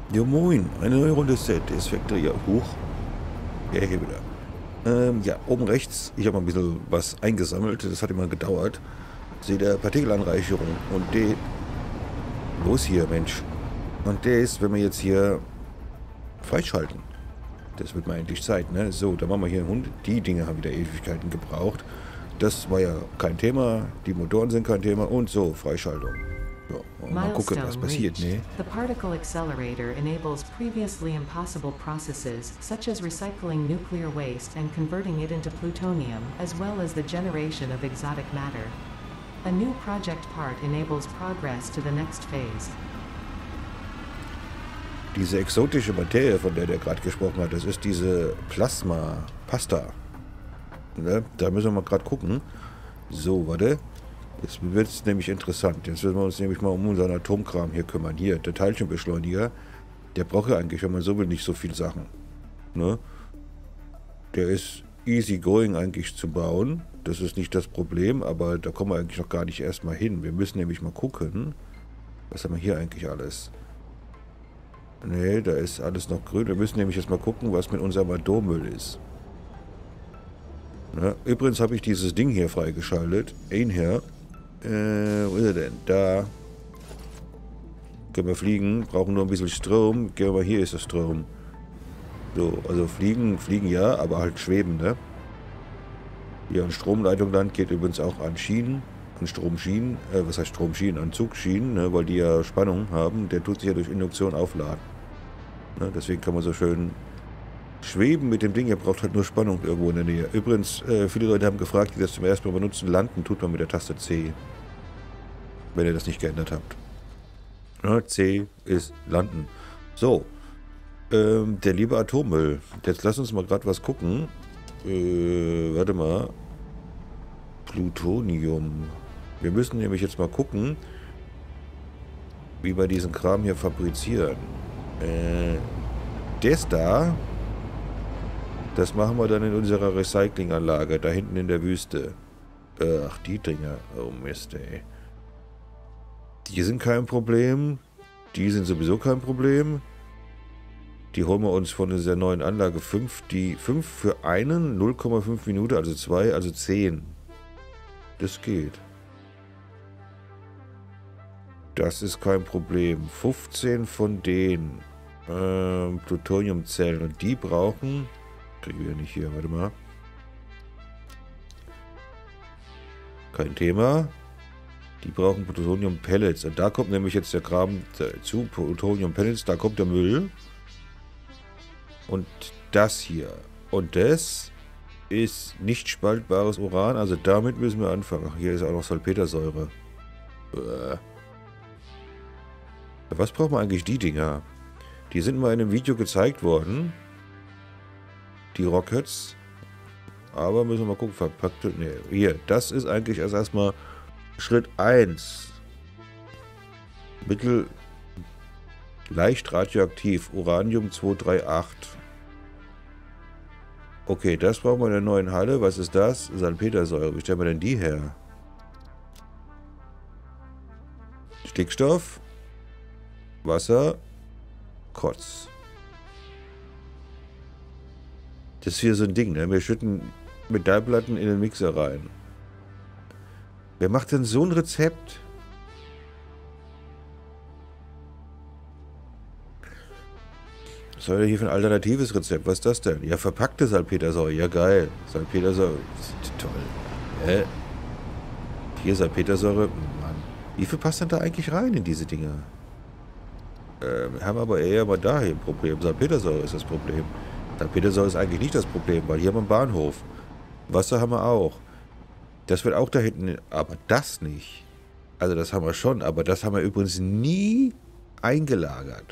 Ja, moin. Eine neue Runde Set Factory. Ja, hoch. Ja, hier wieder. Ja, oben rechts. Ich habe mal ein bisschen was eingesammelt. Das hat immer gedauert. Seht ihr Partikelanreicherung. Und die... Los hier, Mensch. Und der ist, wenn wir jetzt hier freischalten. Das wird mal endlich Zeit, ne? So, dann machen wir hier einen Hund. Die Dinge haben wieder Ewigkeiten gebraucht. Das war ja kein Thema. Die Motoren sind kein Thema. Und so, Freischaltung. Ja, und mal gucken, was Milestone passiert, reached. ne? The particle accelerator enables previously impossible processes, such as recycling nuclear waste and converting it into plutonium, as well as the generation of exotic matter. A new project part enables progress to the next phase. Diese exotische Materie, von der gerade gesprochen hat, das ist diese Plasma-Pasta. Ne? Da müssen wir mal gerade gucken. So, warte. Jetzt wird es nämlich interessant. Jetzt müssen wir uns nämlich mal um unseren Atomkram hier kümmern. Hier, der Teilchenbeschleuniger. Der braucht ja eigentlich, wenn man so will, nicht so viel Sachen. Ne? Der ist easy going eigentlich zu bauen. Das ist nicht das Problem, aber da kommen wir eigentlich noch gar nicht erstmal hin. Wir müssen nämlich mal gucken. Was haben wir hier eigentlich alles? Ne, da ist alles noch grün. Wir müssen nämlich jetzt mal gucken, was mit unserem Atommüll ist. Na, übrigens habe ich dieses Ding hier freigeschaltet. Einher. Wo ist er denn? Da. Können wir fliegen. Brauchen nur ein bisschen Strom. Gehen wir mal, hier ist der Strom. So, also fliegen ja, aber halt schweben, ne? Hier an Stromleitungsland geht übrigens auch an Schienen. An Stromschienen. Was heißt Stromschienen? An Zugschienen, ne? Weil die ja Spannung haben. Der tut sich ja durch Induktion aufladen. Ne? Deswegen kann man so schön schweben mit dem Ding. Ihr braucht halt nur Spannung irgendwo in der Nähe. Übrigens, viele Leute haben gefragt, die das zum ersten Mal benutzen. Landen tut man mit der Taste C. Wenn ihr das nicht geändert habt. Ja, C ist landen. So. Der liebe Atommüll. Jetzt lass uns mal gerade was gucken. Warte mal. Plutonium. Wir müssen nämlich jetzt mal gucken, wie wir diesen Kram hier fabrizieren. Das da, das machen wir dann in unserer Recyclinganlage, da hinten in der Wüste. Ach, die Dinger. Oh Mist, ey. Die sind kein Problem. Die sind sowieso kein Problem. Die holen wir uns von dieser neuen Anlage 5. Die 5 für einen, 0,5 Minuten, also 2, also 10. Das geht. Das ist kein Problem. 15 von denen. Plutoniumzellen. Und die brauchen... Kriegen wir nicht hier, warte mal. Kein Thema. Die brauchen Plutonium-Pellets. Und da kommt nämlich jetzt der Kram zu. Plutonium-Pellets, da kommt der Müll. Und das hier. Und das ist nicht spaltbares Uran. Also damit müssen wir anfangen. Ach, hier ist auch noch Salpetersäure. Was braucht man eigentlich die Dinger? Die sind mal in einem Video gezeigt worden. Die Rockets. Aber müssen wir mal gucken. Verpackte. Ne, hier. Das ist eigentlich erstmal Schritt 1. Mittel. Leicht radioaktiv. Uranium 238. Okay, das brauchen wir in der neuen Halle. Was ist das? Salpetersäure. Wie stellen wir denn die her? Stickstoff. Wasser. Kotz. Das ist hier so ein Ding, ne? Wir schütten Metallplatten in den Mixer rein. Wer macht denn so ein Rezept? Was soll denn hier für ein alternatives Rezept? Was ist das denn? Ja, verpackte Salpetersäure. Ja, geil. Salpetersäure. Toll. Hier Salpetersäure. Mann. Wie viel passt denn da eigentlich rein in diese Dinger? Wir haben aber eher mal da hier ein Problem. Salpetersäure ist das Problem. Salpetersäure ist eigentlich nicht das Problem, weil hier haben wir einen Bahnhof. Wasser haben wir auch. Das wird auch da hinten... Aber das nicht. Also das haben wir schon, aber das haben wir übrigens nie eingelagert.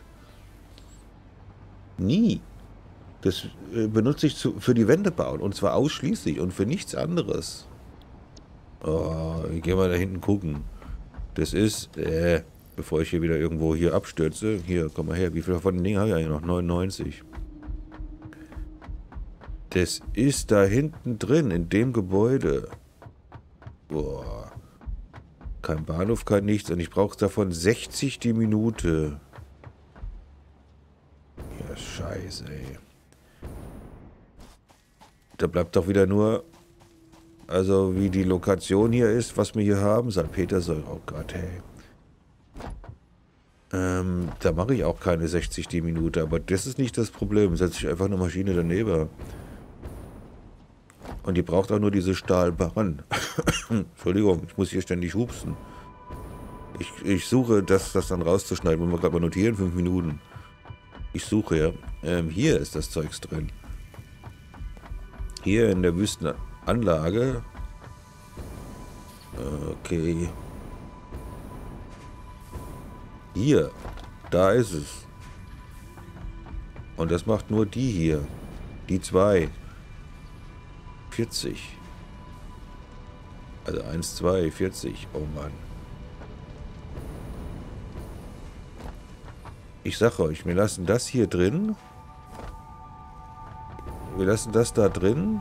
Nie. Das benutze ich für die Wände bauen. Und zwar ausschließlich und für nichts anderes. Oh, ich gehe mal da hinten gucken. Das ist... bevor ich hier wieder irgendwo hier abstürze. Hier, komm mal her. Wie viele von den Dingen habe ich eigentlich noch? 99. Das ist da hinten drin, in dem Gebäude. Boah. Kein Bahnhof, kein nichts. Und ich brauche davon 60 die Minute. Scheiße, ey. Da bleibt doch wieder nur... Also, wie die Lokation hier ist, was wir hier haben. Salpetersäure. Oh Gott, hey. Da mache ich auch keine 60 die Minute. Aber das ist nicht das Problem. Setze ich einfach eine Maschine daneben. Und die braucht auch nur diese Stahlbarren. Entschuldigung, ich muss hier ständig hupsen. Ich suche, das dann rauszuschneiden. Wollen wir gerade mal notieren? 5 Minuten. Ich suche ja. Hier ist das Zeugs drin. Hier in der Wüstenanlage. Okay. Hier. Da ist es. Und das macht nur die hier. Die zwei. 40. Also 1, 2, 40. Oh Mann. Ich sag euch, wir lassen das hier drin. Wir lassen das da drin.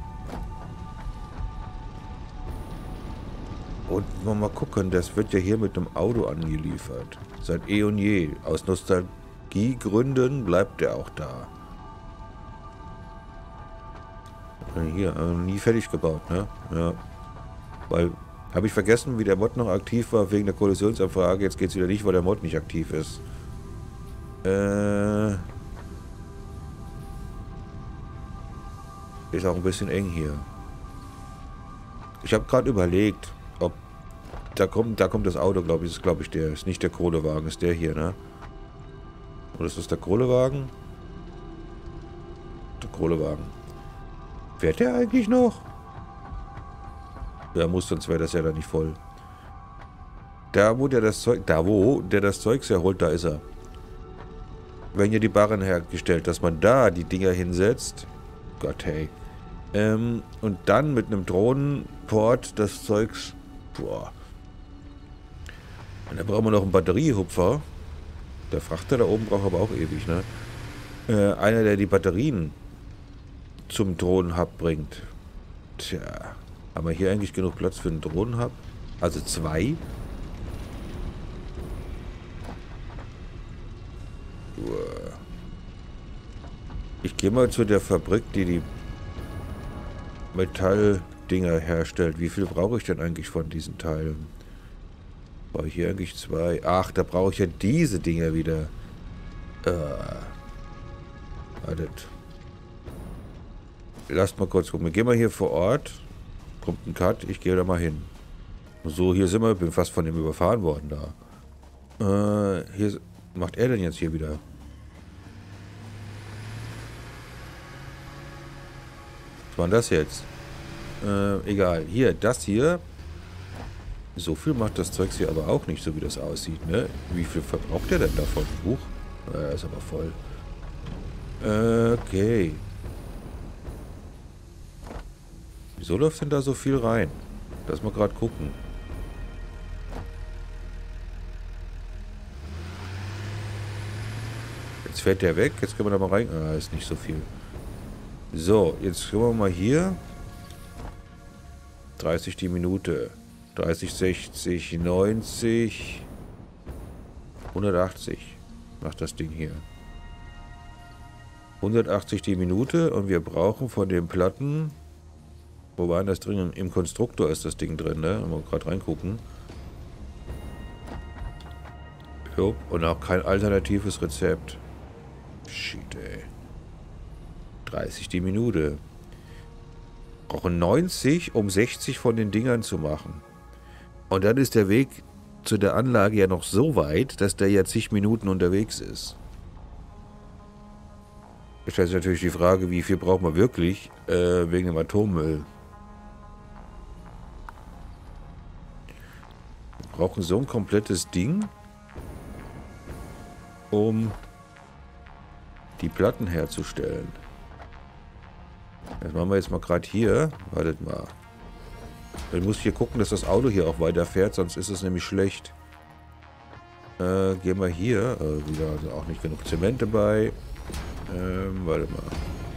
Und mal gucken, das wird ja hier mit einem Auto angeliefert. Seit eh und je. Aus Nostalgiegründen bleibt der auch da. Hier, nie fertig gebaut, ne? Ja. Weil, habe ich vergessen, wie der Mod noch aktiv war wegen der Kollisionsanfrage. Jetzt geht es wieder nicht, weil der Mod nicht aktiv ist. Ist auch ein bisschen eng hier. Ich habe gerade überlegt, ob... Da kommt das Auto, glaube ich. Das ist, glaube ich, der. Ist nicht der Kohlewagen, ist der hier, ne? Oder ist das der Kohlewagen? Der Kohlewagen. Fährt der eigentlich noch? Ja, muss, sonst wäre das ja dann nicht voll. Da, wo der das Zeug... Da, wo der das Zeugs herholt, da ist er. Werden ja die Barren hergestellt, dass man da die Dinger hinsetzt. Gott, hey. Und dann mit einem Drohnenport das Zeugs... Boah. Und dann brauchen wir noch einen Batteriehupfer. Der Frachter da oben braucht aber auch ewig, ne? Einer, der die Batterien zum Drohnenhub bringt. Tja. Haben wir hier eigentlich genug Platz für einen Drohnenhub? Also 2. Ich gehe mal zu der Fabrik, die Metalldinger herstellt. Wie viel brauche ich denn eigentlich von diesen Teilen? Brauche ich hier eigentlich 2? Ach, da brauche ich ja diese Dinger wieder. Wartet. Lasst mal kurz gucken. Wir gehen mal hier vor Ort. Kommt ein Cut. Ich gehe da mal hin. So, hier sind wir. Bin fast von dem überfahren worden da. Hier macht er denn jetzt hier wieder? Was war denn das jetzt? Egal. Hier, das hier. So viel macht das Zeugs hier aber auch nicht, so wie das aussieht, ne? Wie viel verbraucht der denn davon? Huch. Ist aber voll. Okay. Wieso läuft denn da so viel rein? Lass mal gerade gucken. Jetzt fährt der weg. Jetzt können wir da mal rein. Ah, ist nicht so viel. So, jetzt können wir mal hier. 30 die Minute. 30, 60, 90. 180 macht das Ding hier. 180 die Minute und wir brauchen von den Platten... Wo war denn das drin? Im Konstruktor ist das Ding drin, ne? Mal gerade reingucken. Jo, und auch kein alternatives Rezept. Shit, ey. 30 die Minute. Brauchen 90, um 60 von den Dingern zu machen. Und dann ist der Weg zu der Anlage ja noch so weit, dass der ja zig Minuten unterwegs ist. Jetzt stellt sich natürlich die Frage, wie viel braucht man wirklich wegen dem Atommüll. Wir brauchen so ein komplettes Ding, um die Platten herzustellen. Das machen wir jetzt mal gerade hier. Wartet mal. Dann muss ich hier gucken, dass das Auto hier auch weiterfährt, sonst ist es nämlich schlecht. Gehen wir hier. Wieder also auch nicht genug Zement dabei. Warte mal.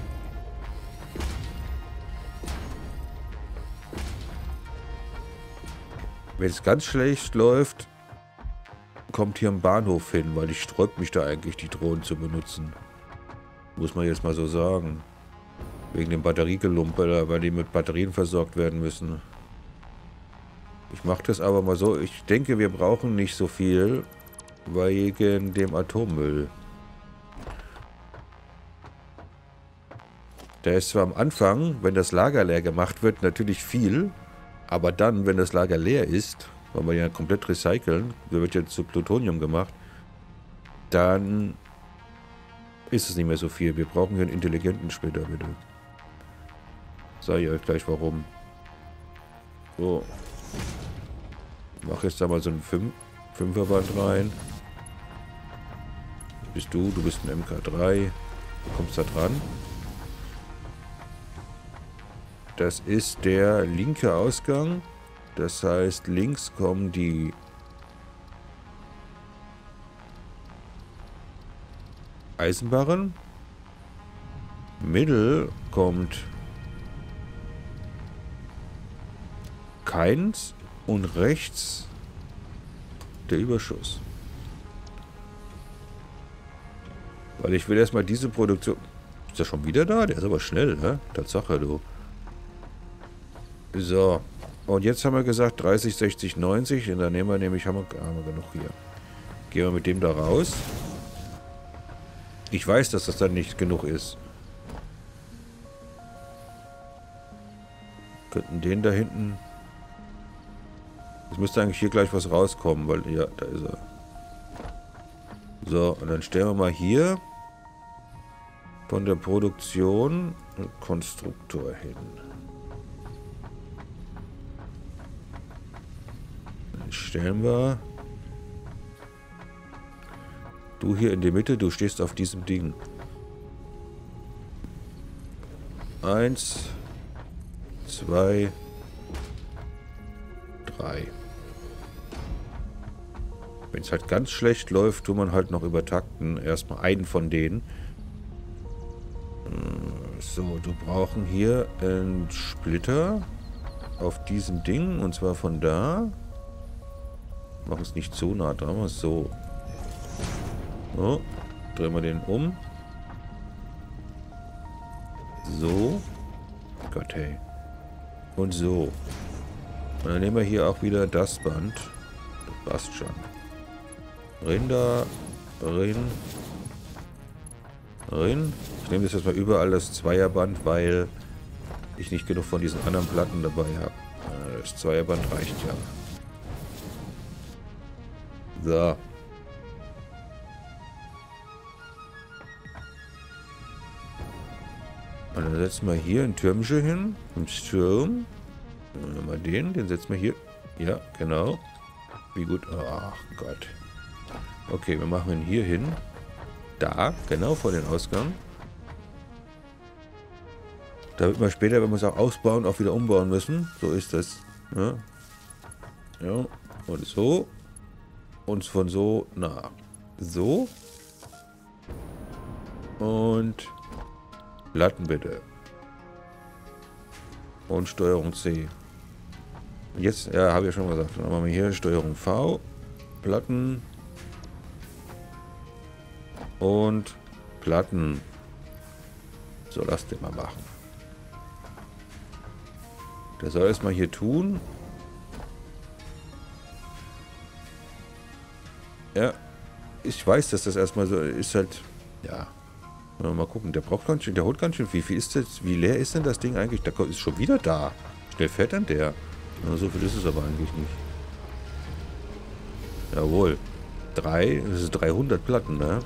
Wenn es ganz schlecht läuft, kommt hier ein Bahnhof hin, weil ich sträube mich da eigentlich, die Drohnen zu benutzen. Muss man jetzt mal so sagen. Wegen dem Batteriegelumpe, weil die mit Batterien versorgt werden müssen. Ich mache das aber mal so. Ich denke, wir brauchen nicht so viel wegen dem Atommüll. Der ist zwar am Anfang, wenn das Lager leer gemacht wird, natürlich viel. Aber dann, wenn das Lager leer ist, weil wir ja komplett recyceln, der wird jetzt zu Plutonium gemacht, dann ist es nicht mehr so viel. Wir brauchen hier einen intelligenten später, bitte. Sag ich euch gleich warum. So. Ich mache jetzt da mal so ein 5er-Band rein. Bist du bist ein MK3. Du kommst da dran. Das ist der linke Ausgang. Das heißt, links kommen die Eisenbarren. Mittel kommt keins und rechts der Überschuss. Weil ich will erstmal diese Produktion... Ist der schon wieder da? Der ist aber schnell, ne? Tatsache, du. So. Und jetzt haben wir gesagt 30, 60, 90. Und dann nehmen wir nämlich... Haben wir genug hier. Gehen wir mit dem da raus. Ich weiß, dass das dann nicht genug ist. Könnten den da hinten... Es müsste eigentlich hier gleich was rauskommen, weil... Ja, da ist er. So, und dann stellen wir mal hier von der Produktion einen Konstruktor hin. Dann stellen wir... Du hier in der Mitte, du stehst auf diesem Ding. 1, 2, 3. Wenn es halt ganz schlecht läuft, tut man halt noch übertakten. Erstmal einen von denen. So, du brauchen hier einen Splitter auf diesem Ding. Und zwar von da. Machen es nicht so nah dran, aber so. So, drehen wir den um. So. Gott, hey. Und so. Und dann nehmen wir hier auch wieder das Band. Das passt schon. Rinder, Rin. Ich nehme das jetzt mal überall das Zweierband, weil ich nicht genug von diesen anderen Platten dabei habe. Das Zweierband reicht ja. So. Und dann setzen wir hier ein Türmchen hin. Ein Sturm. Mal den setzen wir hier. Ja, genau. Wie gut. Ach Gott. Okay, wir machen ihn hier hin. Da, genau vor den Ausgang. Damit wir später, wenn wir es auch ausbauen, auch wieder umbauen müssen. So ist das. Ja. Ja. Und so. Und von so nach so. Und Platten bitte. Und Steuerung C. Und jetzt, ja, habe ich ja schon gesagt. Dann machen wir hier Steuerung V. Platten. Und Platten. So, lass den mal machen. Der soll erstmal hier tun. Ja. Ich weiß, dass das erstmal so ist halt. Ja. Mal gucken. Der braucht ganz schön. Der holt ganz schön viel. Wie ist das? Wie leer ist denn das Ding eigentlich? Der ist schon wieder da. Schnell fährt dann der. Na, so viel ist es aber eigentlich nicht. Jawohl. Das ist 300 Platten, ne?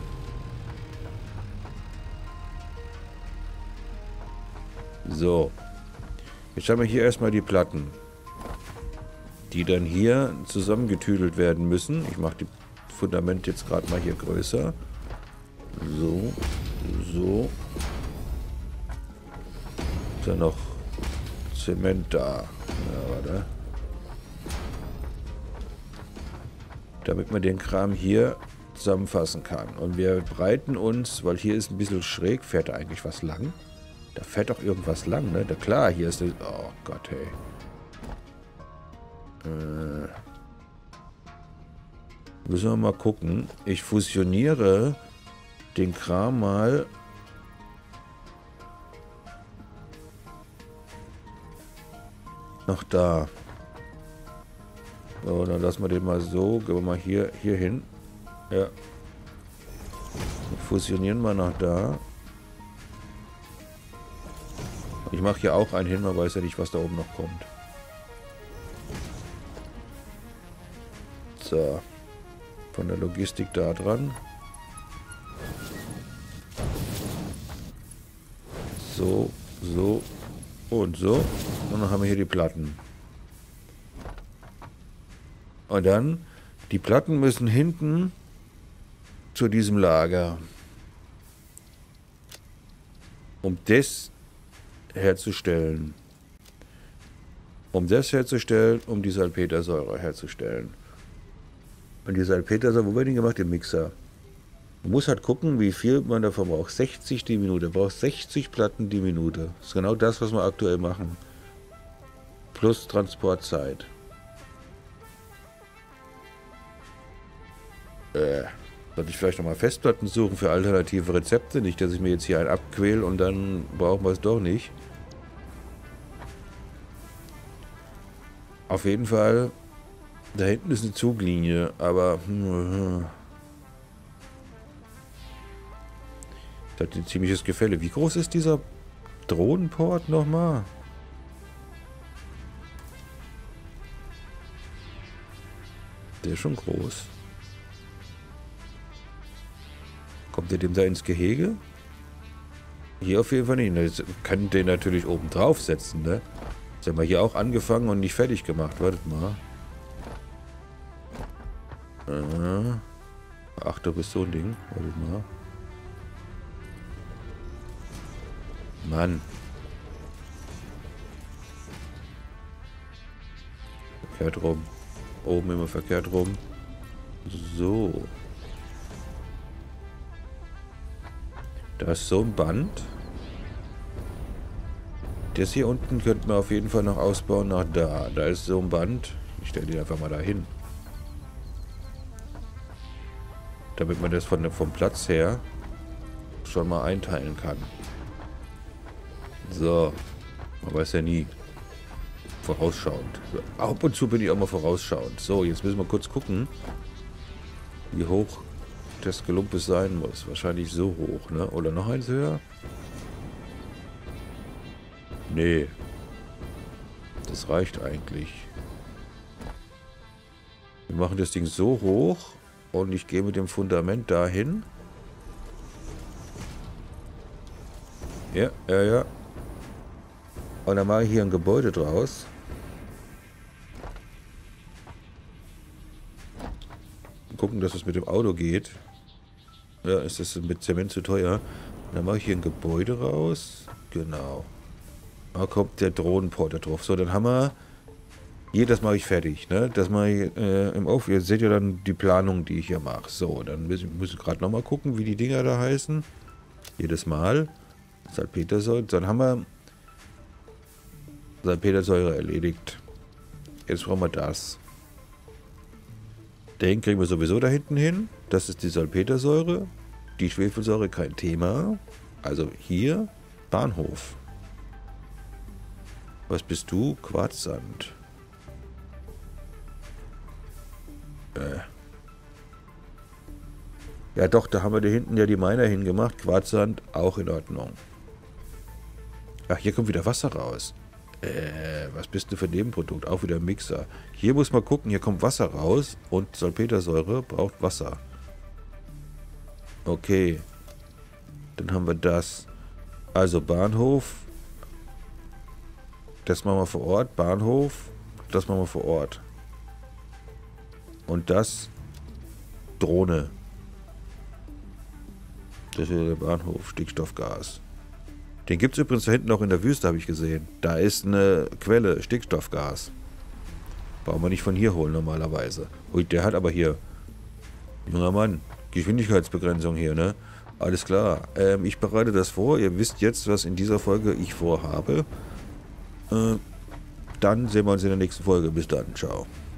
So. Jetzt haben wir hier erstmal die Platten. Die dann hier zusammengetüdelt werden müssen. Ich mache die Fundament jetzt gerade mal hier größer. So. So. Ist ja noch Zement da. Ja, warte. Damit man den Kram hier zusammenfassen kann. Und wir breiten uns, weil hier ist ein bisschen schräg, fährt da eigentlich was lang? Da fährt doch irgendwas lang, ne? Da, klar, hier ist... Oh Gott, hey. Müssen wir mal gucken. Ich fusioniere den Kram mal noch da. So, dann lassen wir den mal so. Gehen wir mal hier hin. Ja. Fusionieren wir nach da. Ich mache hier auch einen hin, man weiß ja nicht, was da oben noch kommt. So. Von der Logistik da dran. So, so und so. Und dann haben wir hier die Platten. Und dann, die Platten müssen hinten zu diesem Lager. Um das herzustellen. Um das herzustellen, um die Salpetersäure herzustellen. Und die Salpetersäure, wo wird die gemacht? Im Mixer. Man muss halt gucken, wie viel man davon braucht. 60 die Minute. Man braucht 60 Platten die Minute. Das ist genau das, was wir aktuell machen. Plus Transportzeit. Sollte ich vielleicht nochmal Festplatten suchen für alternative Rezepte? Nicht, dass ich mir jetzt hier einen abquäle und dann brauchen wir es doch nicht. Auf jeden Fall, da hinten ist eine Zuglinie, aber das hat ein ziemliches Gefälle. Wie groß ist dieser Drohnenport nochmal? Der ist schon groß. Kommt der dem da ins Gehege? Hier auf jeden Fall nicht. Das kann den natürlich oben drauf setzen, ne? Das haben wir hier auch angefangen und nicht fertig gemacht. Wartet mal. Ach, du bist so ein Ding. Wartet mal. Mann. Verkehrt rum. Oben immer verkehrt rum. So. Da ist so ein Band. Das hier unten könnten wir auf jeden Fall noch ausbauen nach da. Da ist so ein Band. Ich stelle den einfach mal dahin. Damit man das vom Platz her schon mal einteilen kann. So. Man weiß ja nie. Vorausschauend. Ab und zu bin ich auch mal vorausschauend. So, jetzt müssen wir kurz gucken, wie hoch das Gelumpes sein muss. Wahrscheinlich so hoch, ne? Oder noch eins höher? Nee. Das reicht eigentlich. Wir machen das Ding so hoch und ich gehe mit dem Fundament dahin. Ja, ja, ja. Und dann mache ich hier ein Gebäude draus. Gucken, dass es mit dem Auto geht. Ja, ist das mit Zement zu teuer. Und dann mache ich hier ein Gebäude raus. Genau. Da kommt der Drohnenporter drauf. So, dann haben wir... Hier, das mache ich fertig. Ne? Das mache ich im Auf. Ihr seht ja dann die Planung, die ich hier mache. So, dann müssen wir gerade nochmal gucken, wie die Dinger da heißen. Jedes Mal. Salpetersäure. Dann haben wir Salpetersäure erledigt. Jetzt brauchen wir das. Den kriegen wir sowieso da hinten hin. Das ist die Salpetersäure. Die Schwefelsäure kein Thema. Also hier Bahnhof. Was bist du? Quarzsand. Ja doch, da haben wir da hinten ja die Miner hingemacht. Quarzsand, auch in Ordnung. Ach, hier kommt wieder Wasser raus. Was bist du für ein Nebenprodukt? Auch wieder ein Mixer. Hier muss man gucken, hier kommt Wasser raus und Salpetersäure braucht Wasser. Okay. Dann haben wir das. Also Bahnhof. Das machen wir vor Ort. Bahnhof. Das machen wir vor Ort. Und das Drohne. Das ist der Bahnhof. Stickstoffgas. Den gibt es übrigens da hinten noch in der Wüste, habe ich gesehen. Da ist eine Quelle, Stickstoffgas. Brauchen wir nicht von hier holen normalerweise. Ui, der hat aber hier... Junger Mann, Geschwindigkeitsbegrenzung hier, ne? Alles klar. Ich bereite das vor. Ihr wisst jetzt, was in dieser Folge ich vorhabe. Dann sehen wir uns in der nächsten Folge. Bis dann. Ciao.